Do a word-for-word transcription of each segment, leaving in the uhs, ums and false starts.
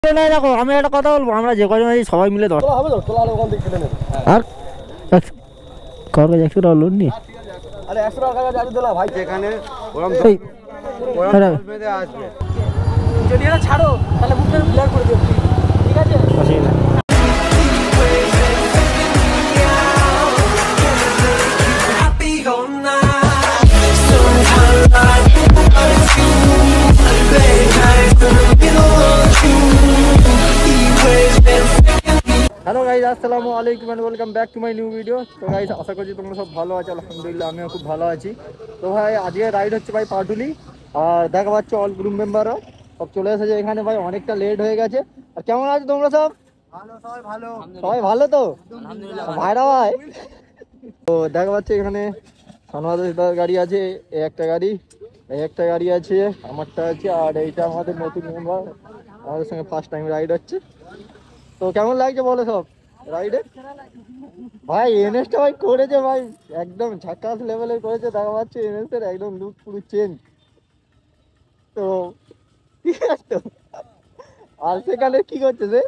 না দেখো আমি একটা কথা বলবো, আমরা যে কজন আছি সবাই মিলে দশ হবে তো তোলা ওখান থেকে খেলে নেব। আর কার কাছে একশো টাকা লোন নি? আরে একশো টাকা কাছে আছে তোলা ভাই, যেখানে ওরম ওরম বেঁধে আসবে যদি এটা ছাড়ো তাহলে বুকটা ব্লার করে দিও, ঠিক আছে? অসুবিধা না। হ্যালো গাইজ, আসসালামু আলাইকুম and welcome back to my new video. তো গাইজ আশা করছি তোমরা সব ভালো আছো, আলহামদুলিল্লাহ আমিও খুব ভালো আছি। তো ভাই আজকে রাইড হচ্ছে ভাই পাটুলি, আর দেখা পাচ্ছ অল গ্রুপ মেম্বাররা সব চলে এসেছে এখানে। ভাই অনেকটা লেট হয়ে গেছে। আর কেমন আছো তোমরা সব? ভালো, সবাই ভালো। সবাই ভালো তো? আলহামদুলিল্লাহ ভাইরা ভাই। তো দেখা পাচ্ছে এখানে সানওয়াজের গাড়ি আছে, এই একটা গাড়ি, এই একটা গাড়ি আছে, আমারটা আছে, আর এইটা আমাদের নতুন মেম্বার, আমাদের সঙ্গে ফার্স্ট টাইম রাইড হচ্ছে। তো কেমন লাগছে বলো সব রাইডে? ভাই এনএসটা ভাই করেছে ভাই, একদম ঝাক্কাস লেভেলের করেছে। দেখা পাচ্ছে এনএস এর একদম লুক পুরো চেঞ্জ। তো ঠিক আছে তো। আর সেখানে কি করছে সে?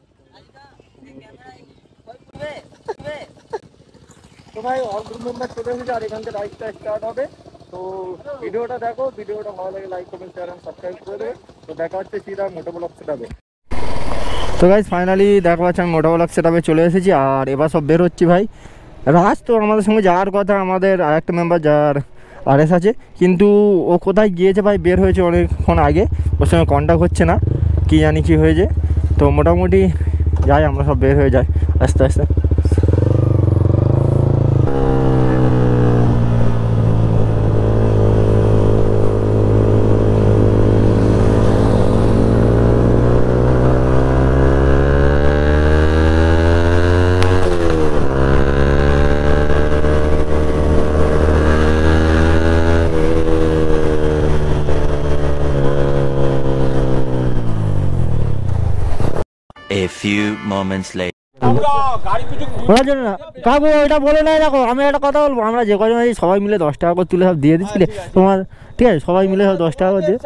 তো ভাই অল গ্রুপ মেম্বার চলে এসেছে, আর এখান থেকে রাইডটা স্টার্ট হবে। তো ভিডিওটা দেখো, ভিডিওটা ভালো লাগে like comment share and subscribe করে দেবে। তো দেখা হচ্ছে সিধা মোটো ব্লগ সেটআপে। তো গাইজ ফাইনালি দেখা পাচ্ছি আমি মোটো ব্লগ সেটআপে চলে এসেছি, আর এবার সব বের হচ্ছি। ভাই রাজ তো আমাদের সঙ্গে যাওয়ার কথা, আমাদের আরেকটা মেম্বার যার আরএস আছে, কিন্তু ও কোথায় গিয়েছে ভাই, বের হয়েছে অনেকক্ষণ আগে, ওর সঙ্গে কন্ট্যাক্ট হচ্ছে না, কি জানি কি হয়েছে। তো মোটামুটি যাই, আমরা সব বের হয়ে যাই আস্তে আস্তে। A few moments later. ওনার জন্য না কাকু, ওইটা বলে নাই। দেখো আমি একটা কথা বলবো, আমরা যে কজন আছি সবাই মিলে দশ টাকা করে তুলে সব দিয়ে দিচ্ছিলে তোমার, ঠিক আছে? সবাই মিলে সব দশ টাকা করে দিয়ে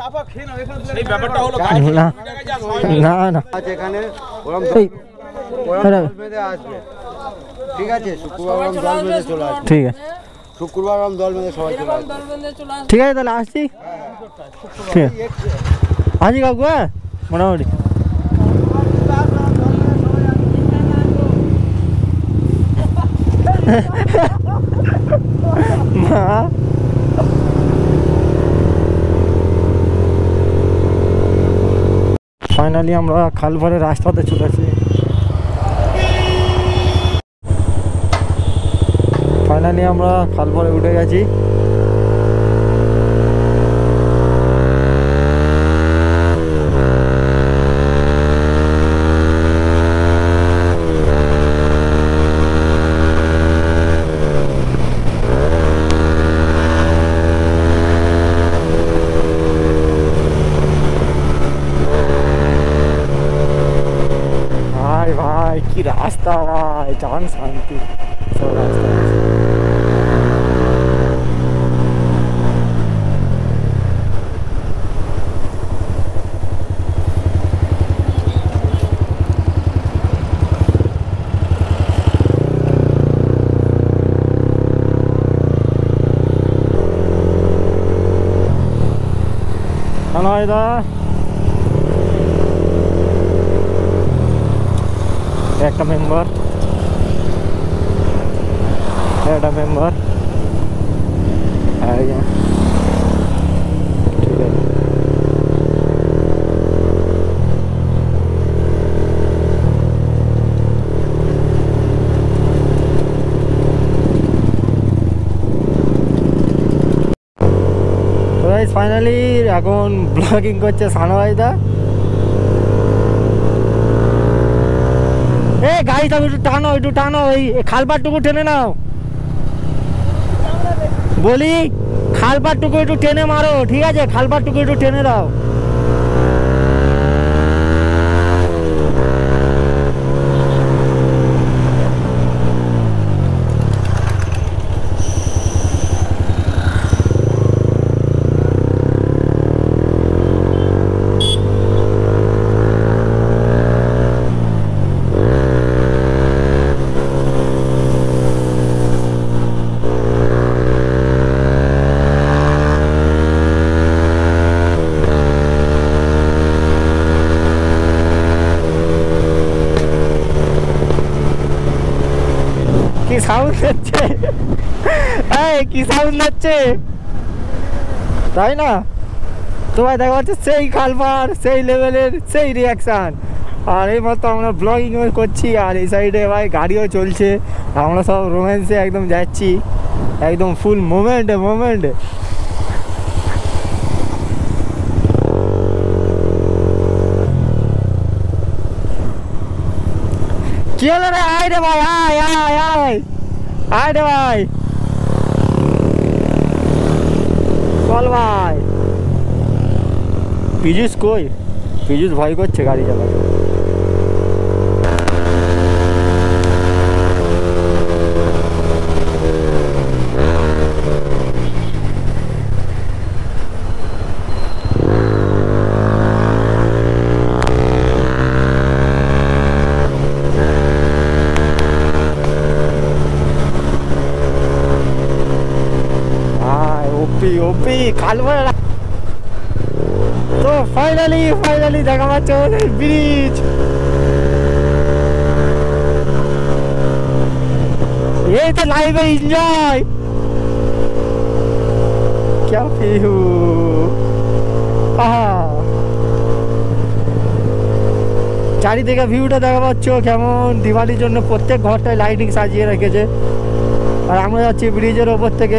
না না না এখানে আসবে, ঠিক আছে? শুক্রবার দল বেঁধে চলে আসবে, ঠিক আছে? শুক্রবার দল বেঁধে সবাই চলে আসবে, ঠিক আছে তাহলে আসছি। ঠিক আছে আসি কাকু, হ্যাঁ মোটামুটি। ফাইনালি আমরা খালপাড়ের রাস্তাতে চলে আসি। ফাইনালি আমরা খালপাড়ে উঠে গেছি। ভাই কি রাস্তা ভাই, জান শান্তি সব রাস্তা। হ্যালো দা, একটা মেম্বার, একটা মেম্বার, ঠিক আছে? ফাইনালি এখন ব্লগিং করছে সানওয়াজদা। এ গাড়িটা একটু টানো, একটু টানো, এই খালপাড়টুকু টেনে নাও, বলি খালপাড়টুকু একটু টেনে মারো, ঠিক আছে? খালপাড়টুকু একটু টেনে দাও। সাউন্ড হচ্ছে, এই কি সাউন্ড হচ্ছে, তাই না? তো ভাই দেখা যাচ্ছে সেই খালপার, সেই লেভেলের সেই রিয়াকশান। আর এই মতো আমরা ব্লগিং করছি, আর এই সাইডে ভাই গাড়িও চলছে, আমরা সব রোম্যান্সে একদম যাচ্ছি, একদম ফুল মোমেন্টে মোমেন্টে। কি হলো রে? আয় রে ভাই, আয় আয় আয় আয় রে ভাই, চল ভাই। পীযুষ কই? পীযুষ ভয় করছে গাড়ি চালাতে। ওপি ওপি কালবার। তো ফাইনালি ফাইনালি দেখা পাচ্ছে ওদের ব্রিজ। এই তো লাইভে এনজয়, क्या ফিউ। আহা, চারিদিকে ভিউটা দেখা পাচ্ছ কেমন। দিওয়ালির জন্য প্রত্যেক ঘরটায় লাইটিং সাজিয়ে রেখেছে, আর আমরা যাচ্ছি ব্রিজের ওপর থেকে।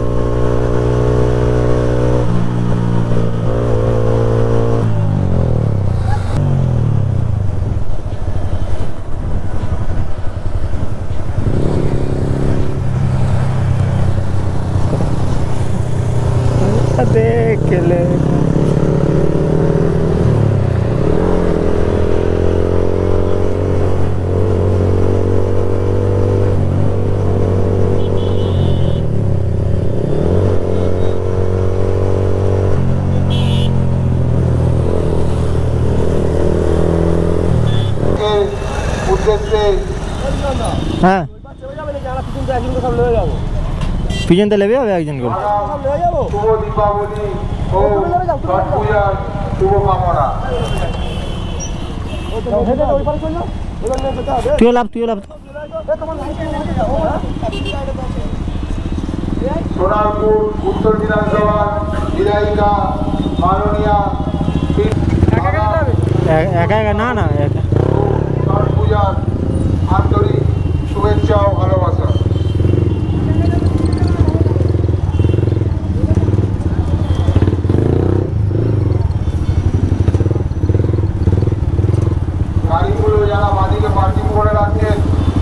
দেখলে হ্যাঁ পিছনতে লেবে হবে একজন করে। শুভ দীপাবলি ও ছট পূজার শুভকামনা। তুইও লাভ তুইও লাভ। সোনারপুর উত্তর বিধানসভা বিধায়িকা মাননীয়া একা একা না না একা। ছট পূজার আন্তরিক শুভেচ্ছা ও ভালোবাসা। গাড়িগুলো যারা বাদিকে পার্কিং করে রাখছেন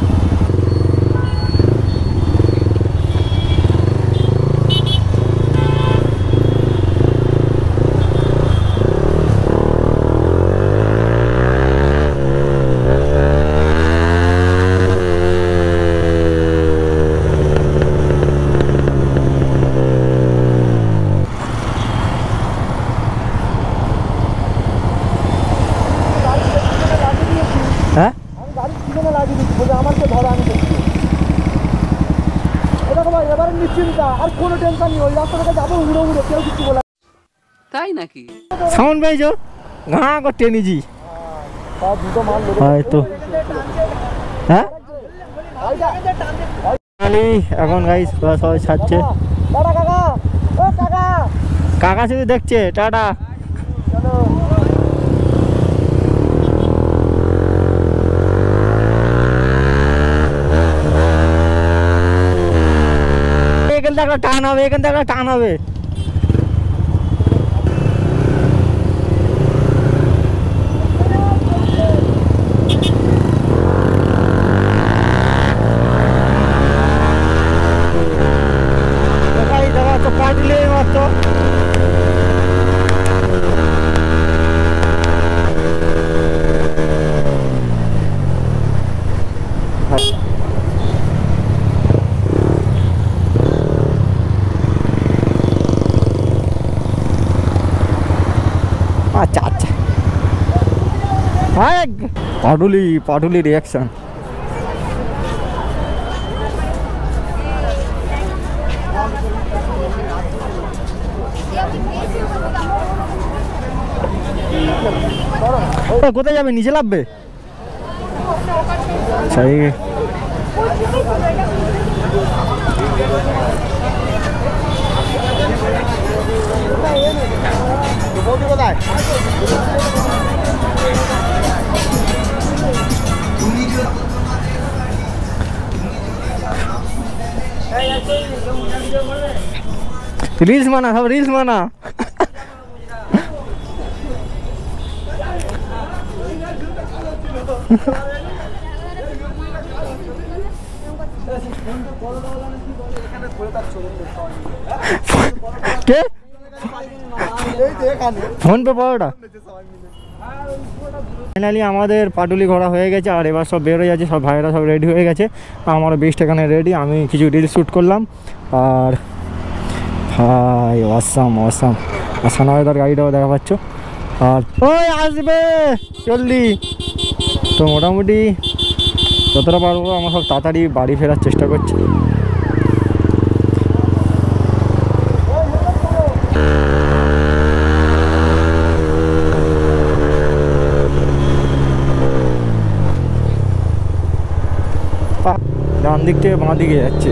হ্যাঁ তাই নাকি? সাউন্ড পাইছো? ঘা করতে নিজি হয়তো। হ্যাঁ এখন গাইস সবাই ছাড়ছে, কাকা শুধু দেখছে। টাটা। এখান থেকে একটা টান হবে, এখান থেকে একটা টান হবে। তো পাটলে মাত্র আচ্ছা আচ্ছা। হ্যাঁ পাটুলি পাটুলি রিয়াকশন। কোথায় যাবে? নিচে নামবে? কোথায় रील्स माना सब रील्स माना के फोन पे पड़ोटा फाइनाली আমাদের পাটুলি ঘোরা হয়ে গেছে আর এবার সব বের হয়ে যাচ্ছে সব ভাইরা সব রেডি হয়ে গেছে আমারও বেস্ট এখানে রেডি আমি কিছু রিল শ্যুট করলাম আর ভাই অসাম অসাম আর সানাওয়েদার গাড়িটাও দেখা পাচ্ছ আর ওই আসবে জলদি তো মোটামুটি যতটা পারবো আমরা সব তাড়াতাড়ি বাড়ি ফেরার চেষ্টা করছি ডান দিক থেকে বাঁ দিকে যাচ্ছে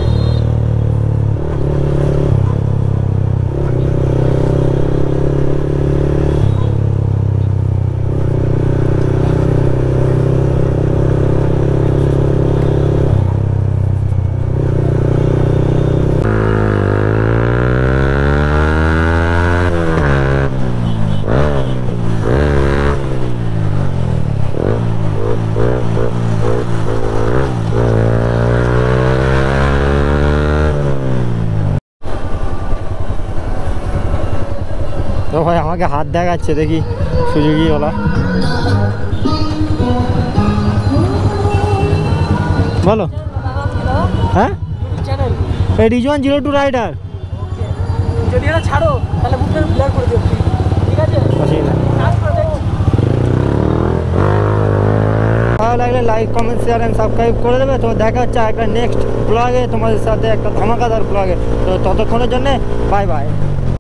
তো ভাই আমাকে হাত দেখাচ্ছে দেখি সুযোগী ওলা বলো হ্যাঁ এই রিজওয়ান জিরো টু রাইডার যদি এটা ছাড়ো তাহলে মুখটা ব্লার করে দিও ঠিক আছে ভালো লাগলে like comment share and subscribe করে দেবে তো দেখা হচ্ছে একটা নেক্সট ব্লগে তোমাদের সাথে একটা ধামাকাদার ব্লগে তো ততক্ষণের জন্য বাই বাই